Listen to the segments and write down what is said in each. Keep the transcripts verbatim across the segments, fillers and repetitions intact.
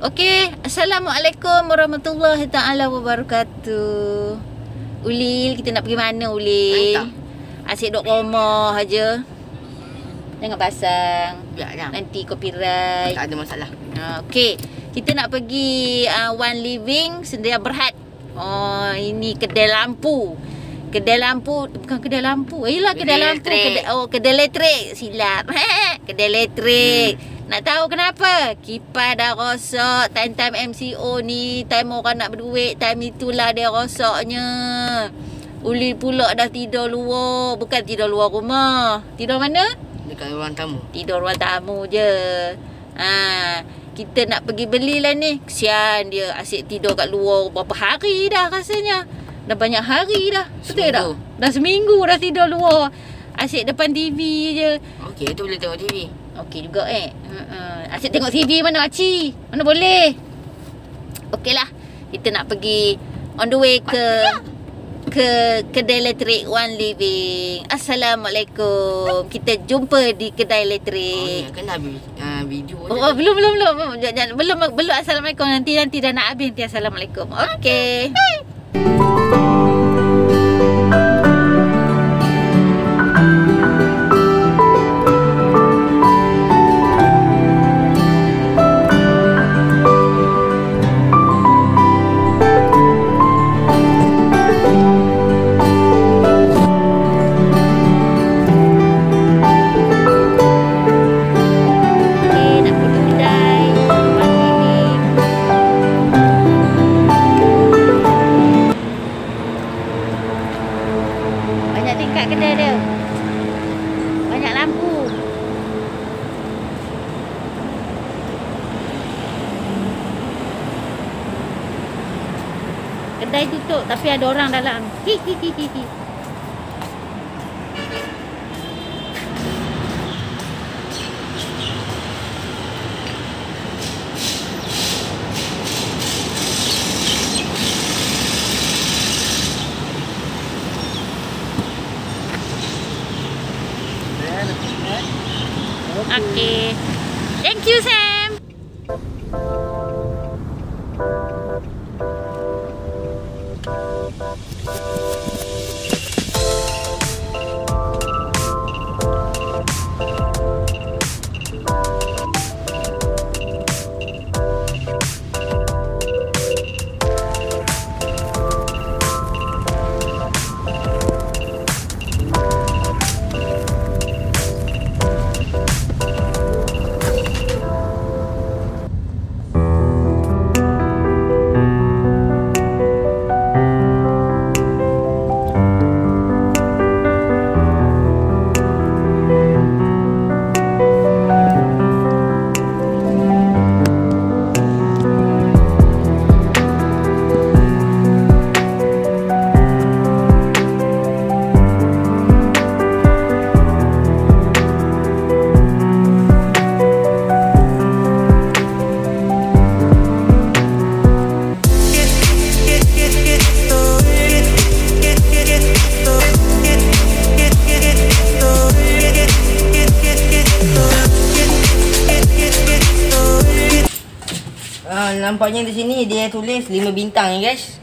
Okey, Assalamualaikum warahmatullahi taala wabarakatuh. Ulil, kita nak pergi mana Ulil? Asyik duduk rumah aja. Jangan pasang. Biarlah. Nanti copyright. Tak ada masalah. Okey, kita nak pergi uh, One Living Sedia Berhad. Oh, ini kedai lampu. Kedai lampu, bukan kedai lampu. Ayolah kedai, kedai lampu. Kedai, oh, kedai elektrik. Silap. Kedai elektrik. Hmm. Nak tahu kenapa? Kipas dah rosak. Time-time M C O ni, time orang nak berduit, time itulah dia rosaknya. Ulil pula dah tidur luar. Bukan tidur luar rumah. Tidur mana? Dekat ruang tamu. Tidur ruang tamu je. Ha, kita nak pergi belilah ni. Kesian dia asyik tidur kat luar berapa hari dah rasanya. Dah banyak hari dah. Betul tak? Dah seminggu dah tidur luar. Asyik depan T V je. Okey, tu boleh tengok T V. Okey juga eh. Uh-uh. Asyik tengok T V mana makcik? Mana boleh? Okeylah. Kita nak pergi on the way ke ke kedai elektrik One Living. Assalamualaikum. Kita jumpa di kedai elektrik. Oh, ya, kan habis uh, video. Oh, oh, belum belum belum. Jangan belum belum assalamualaikum. Nanti nanti dah nak habis nanti assalamualaikum. Okey. Kedai dia banyak lampu. Kedai tutup tapi ada orang dalam. Hi hi hi hi. Okay. Thank you, Sam. Nampaknya di sini dia tulis lima bintang ya guys.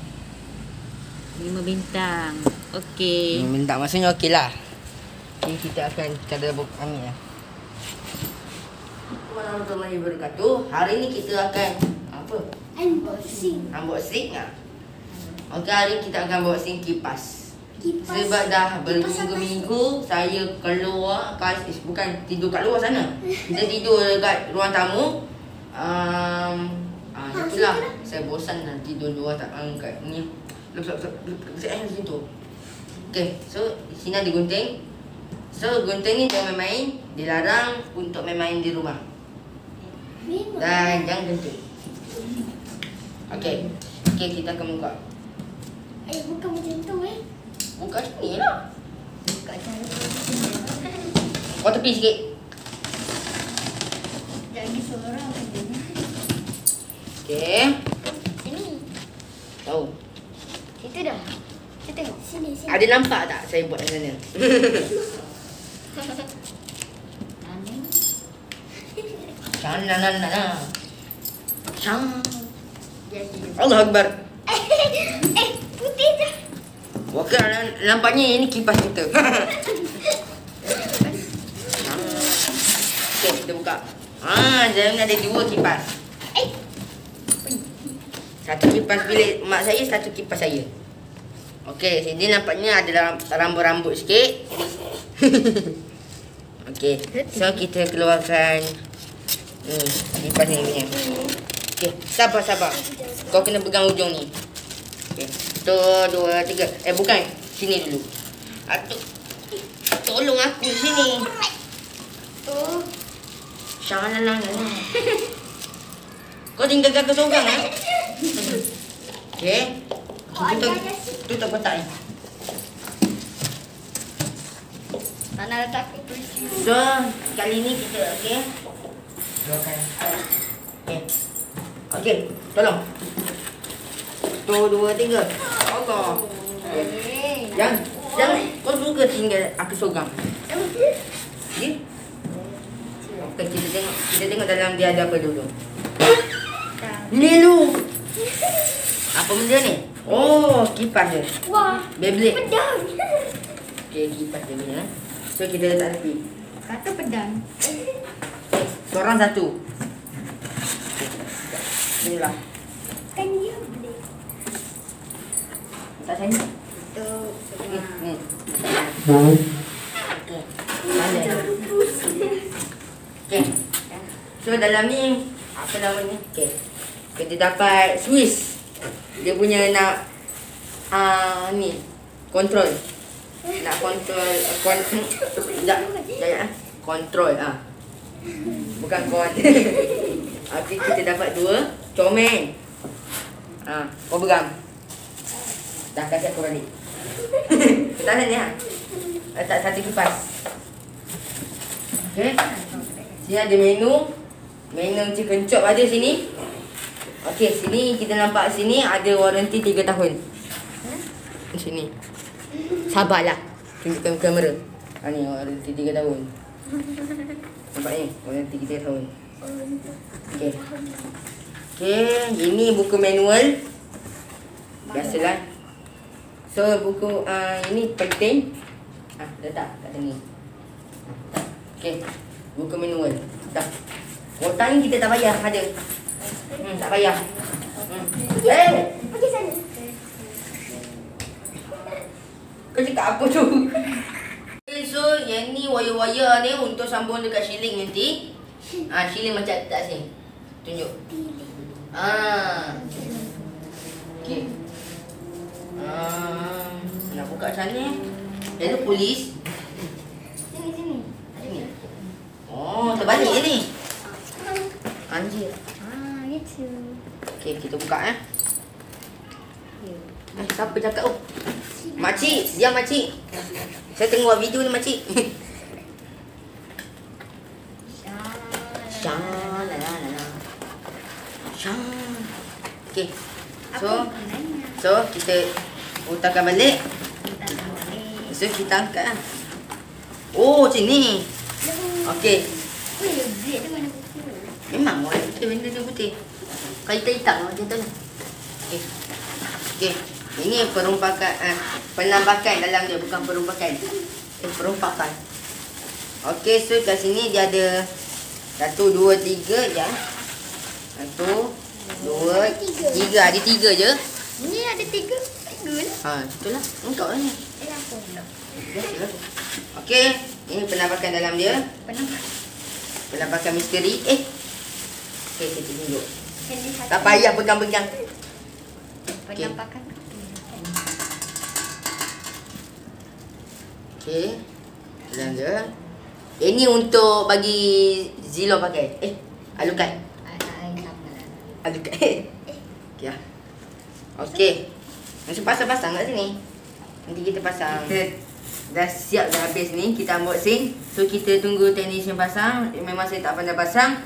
lima bintang. Okey. lima bintang maksudnya okey lah. Jadi kita akan cara buat ambil ya. Assalamualaikum warahmatullahi wabarakatuh. Hari ni kita akan apa? Unboxing. Unboxing ah. Okey, hari ni kita akan unboxing kipas. Kipas. Sebab dah berminggu-minggu saya keluar kas bukan tidur kat luar sana. Kita tidur dekat ruang tamu. Um, ah, ha, itulah saya bosan nak tidur luar tak angkat ni. Lepas saya di situ. Okey, so di sini ada gunting. So gunting ni jangan main-main, dilarang untuk main-main di rumah. Dan jangan gunting. Okey. Okey, kita akan buka. Eh, bukan macam tu eh. Buka sini lah. Buka cara. Kau tepi sikit. Jangan seorang aja. Okey. Sini. Tahu. Itu dah. Kita tengok. Sini, sini. Ada nampak tak saya buat kat sana? Jangan nak nak nak. Syang. Ya, ya. Allah Akbar. Eh, putih dah. Okey, nampaknya ini kipas kita. Okey, kita buka. Ah, jangan ada dua kipas. Eh, Satu kipas bilik mak saya, satu kipas saya. Okey, sini nampaknya ada ram- rambut-rambut sikit. Okey, so kita keluarkan ni, kipas ni punya. Okey, sabar sabar. Kau kena pegang ujung ni. Okey, satu, dua, tiga. Eh bukan, sini dulu. Atuk. Tolong aku sini. oh. Jangan lang lang. Kau tinggal kakak seorang eh? Okey. Tutup, tutup kotak ni. Mana letak aku tulis. So, kali ni kita okey. Keluarkan. Okey. Okey, tolong. Satu, dua, tiga. Allah. Eh, Jangan, jangan. Kau suka tinggal aku seorang. Okey. Okey, kita tengok, kita tengok dalam dia ada apa dulu. Ni lu. Apa benda ni? Oh, kipas dia. Wah, Beyblade. pedang. Okey, kipas dia punya. So, kita letak tepi. Kata pedang. Seorang satu. Inilah. Kan dia boleh. Tak sini. Tu, Okey, semua. ni. Okey. Mana? Okey. So, dalam ni, apa nama ni? Okey. Kita dapat Swiss. Dia punya nak ah uh, ni kontrol. Nak kontrol kon sekejap. Sekejap ah. Kontrol ah. Bukan kon. Okey, kita dapat dua comel. Ah, kau pegang. Dah kasih aku balik. Tahan ni ah. Letak satu kipas. Okey. Sini ada menu. Menu chicken chop ada sini. Okey, sini kita nampak sini ada waranti tiga tahun. Sini. Sabarlah. Tunjukkan kamera. Ha ni waranti tiga tahun. Nampak ni? Waranti tiga tahun. Okey. Okey, ini buku manual. Biasalah. So buku uh, ini penting. Ah, letak kat sini. Okey. Buku manual. Dah. Kotak ni kita tak payah ada. Hmm, tak payah. Hmm. Eh, Pergi sana. kau cakap apa tu? Okay, so yang ni wire-wire ni untuk sambung dekat shilling nanti. Ah, shilling macam tak sini. Tunjuk. Ah. Okey. Ah, nak buka macam ni. Dia tu polis. Sini, sini. Sini. Oh, terbalik je ni. Anjir. Ah, gitu. Okey, kita buka eh. Eh, siapa cakap? Oh. Makcik, diam makcik. Saya tengok video ni makcik. Syah, la la la la. Syah. Okey. So, so kita putarkan balik. So kita angkat lah. Oh, sini. Okey. Weh, blade tu mana putih? Memang orang kita benda dia putih. Kalau hitam macam tu lah. Okey. Okey. Ini perumpakan uh, penampakan dalam dia, bukan perumpakan. Eh, perumpakan. Okey, so kat sini dia ada satu, dua, tiga ya. Satu, dua, tiga. Ada tiga je. Ni ada tiga. Tiga lah. Ha, itulah. Engkau lah ni. Eh, apa pula? Biasalah. Okey, ini penampakan dalam dia. Penampak. Penampakan misteri. Eh. Okey, kita tunjuk. Jadi satu. Tak payah pegang-pegang. Penampakan. Okey. Dalam dia. Ini untuk bagi Zilo pakai. Eh, alukan. Alukan. Okey lah. Okey. Masih pasang-pasang kat sini. Nanti kita pasang. Kita dah siap dah habis ni. Kita unboxing. So kita tunggu technician pasang. Memang saya tak pandai pasang.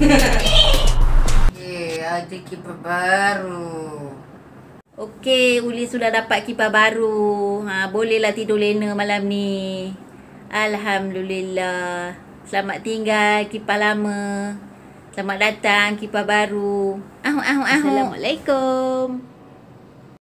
Okay, ada kipas baru. Okey, Uli sudah dapat kipas baru. Ha, bolehlah tidur lena malam ni. Alhamdulillah. Selamat tinggal kipas lama. Selamat datang kipas baru. Ahu ahu ahu. Assalamualaikum.